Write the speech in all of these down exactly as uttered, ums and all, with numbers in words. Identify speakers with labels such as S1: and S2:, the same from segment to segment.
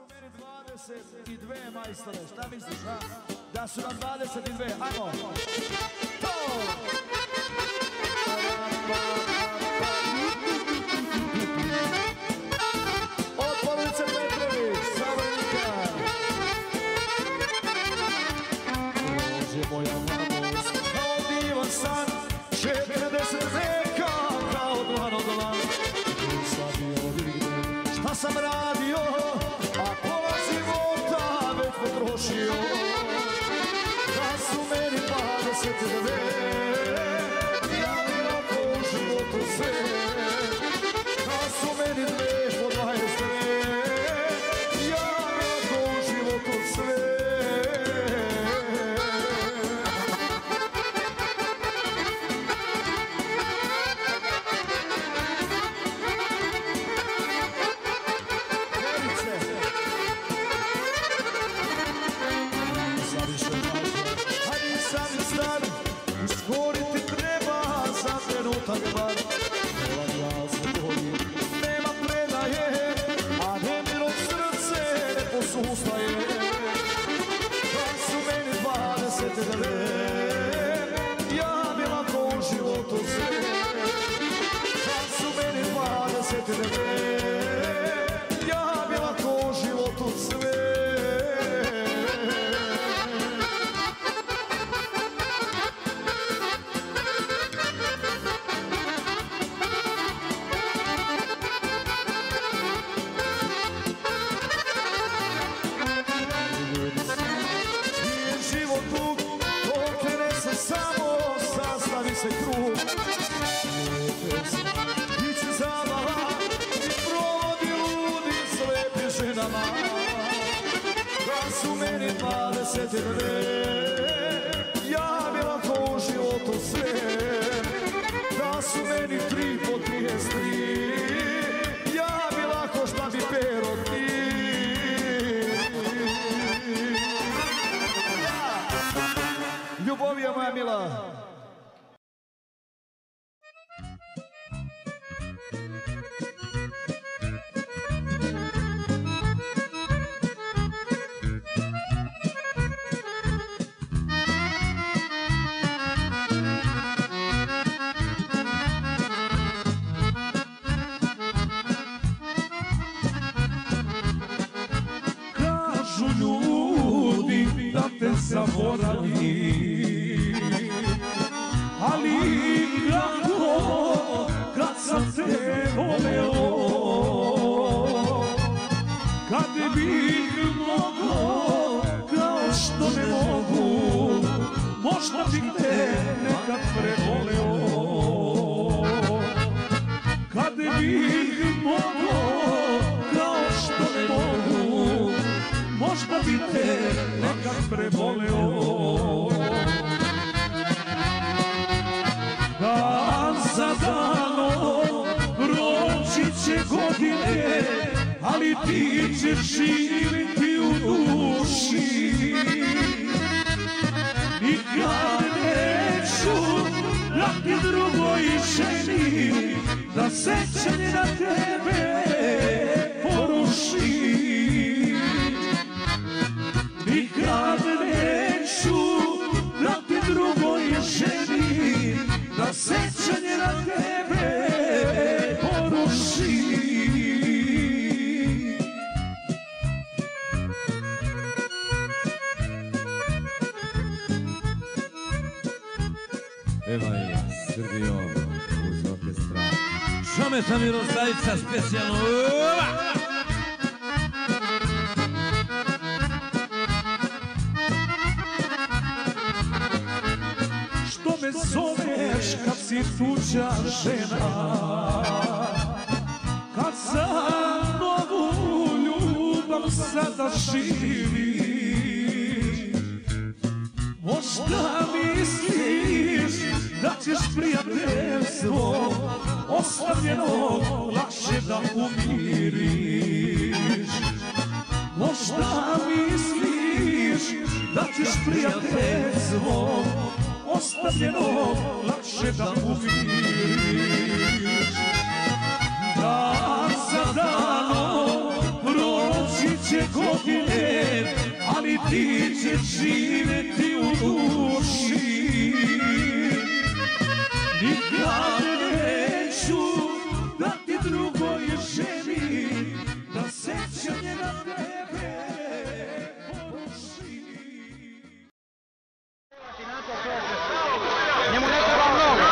S1: su meni dvadeset i dve majstore, šta misliš, a? Da su nam dvadeset i dve, ajmo! To! Od Police Petrović, Slavojnika! Prođe moja mladost, kao divan san, četrdeset veka, kao dlan od dlan. Šta sam radio, a pola života već potrošio. Da su meni dvadeset dve, ja mi rako u životu sve. Da su meni dve po dvadeset dve, ja mi rako u životu sve. Nema predaje, a nemilo srce ne posustaje. Da su meni dvadeset dve, ja bi lako u životu sve. Da su meni dvadeset dve, ja bi lako u životu sve. Se krug ići zabava i provodi ludi s lepim ženama. Da su meni dvadeset dve, ja bi lako u životu sve. Da su meni tri po trideset tri, ja bi lako šta bi pero ti. Ljubovija moja mila,
S2: zaboravi, ali kako kad sam te voleo, kad bih mogao kao što ne mogu, možda bih te nekad prevoleo. Kad bih mogao kao što ne mogu, možda bi te nekad prevoleo. Dan za danom proći će godine, ali ti ćeš živjeti u duši. Nikad neću dati drugoj ženi da sećanje na tebe poruši. Nikad neću dati drugoj ženi da sećanje na tebe poruši.
S3: Evo je Srbijo uz orkestra Šameta Miroslavica specijalno.
S2: Što me zoveš kad si tuđa žena, kad za novu ljubav sada živiš? Možda misliš da ćeš prijateljstvo ostavljeno lakše da umiriš. Možda misliš da ćeš prijateljstvo ostavljeno lakše da umiriš. Dan za danom proći će godine, ali ti će živjeti u duši. Nikad neću da ti drugoj ženi, da sećanje na tebe poruši.
S4: Njemu ne treba mnogo.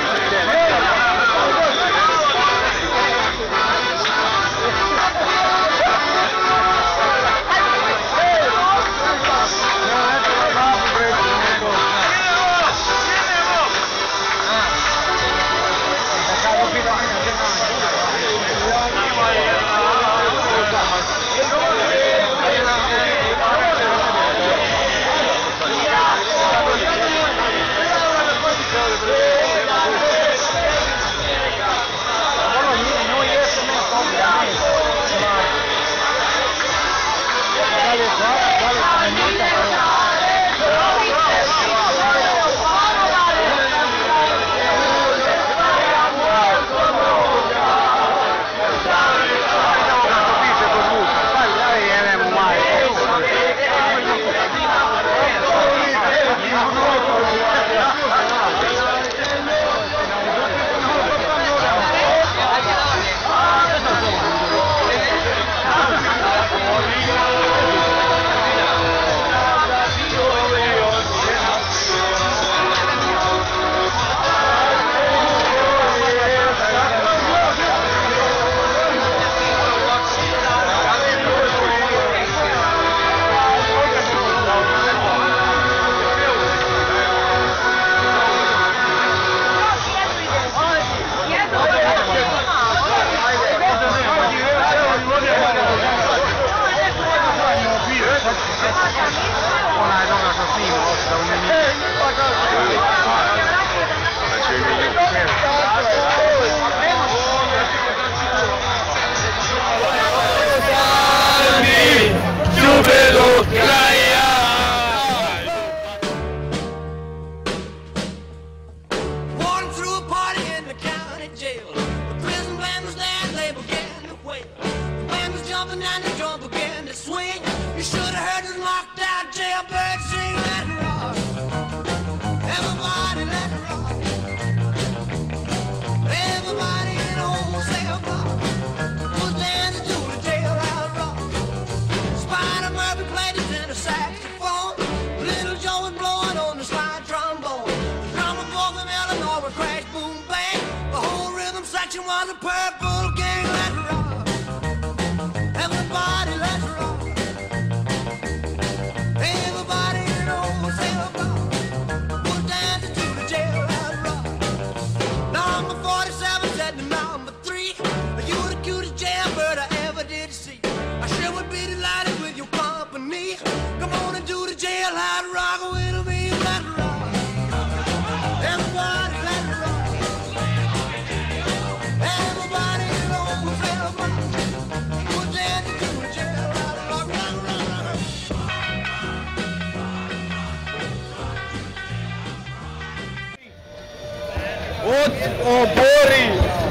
S5: Obori!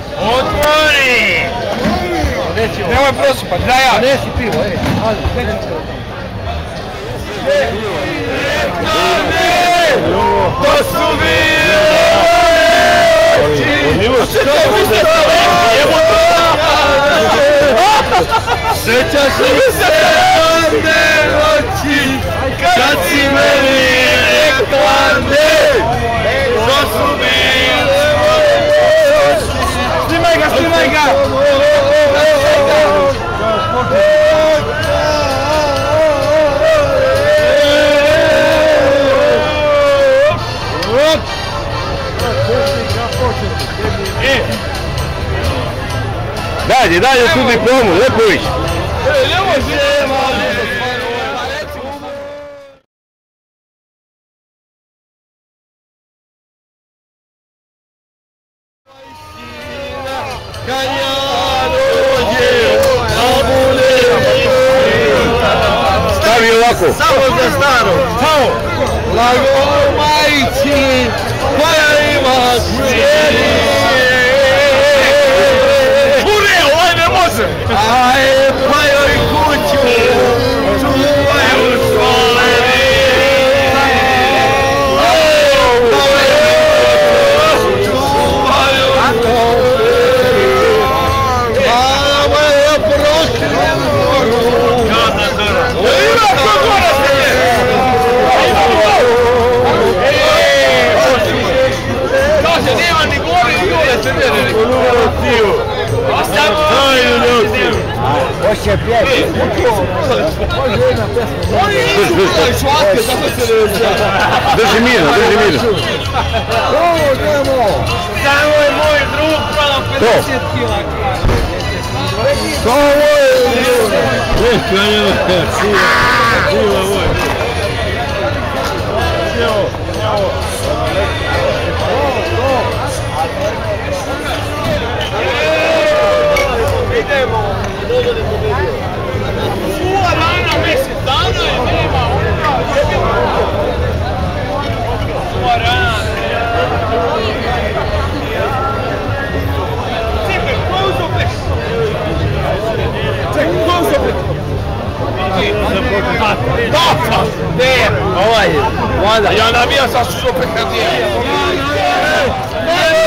S5: Otvori! Nemoj prosipat, daj ja!
S4: Nesi pivo, ej, ali,
S5: to su Sjećaš li se one noći kad si meni rekla ne? To su bile moje noći. Snimaj ga, snimaj ga! Dalje, dalje tu diplomu, Lepović! Ne može! Kad ja dođem, da budem stavi ovako! Samo za staro! Samo! Lago majci, koja ima smjeri! Aj, pa joj kuću Oni nisu gledali švatke, zato se ne osjeća.
S6: Drži mirno, drži mirno.
S5: Ovo, nemo! Samo je moj drug, hvala pedeset kila.
S6: Samo je drug! Ne, kanjeno, siva, siva moj. Evo, evo.
S5: Idemo! Uva rana, mjesec dana je, nema onda, jedemo! Uva rana! Čekaj, konzopek! Čekaj, konzopek! Dofa! Ne, ovaj je, Vlada. Ja nabija sa suzopek na tijem.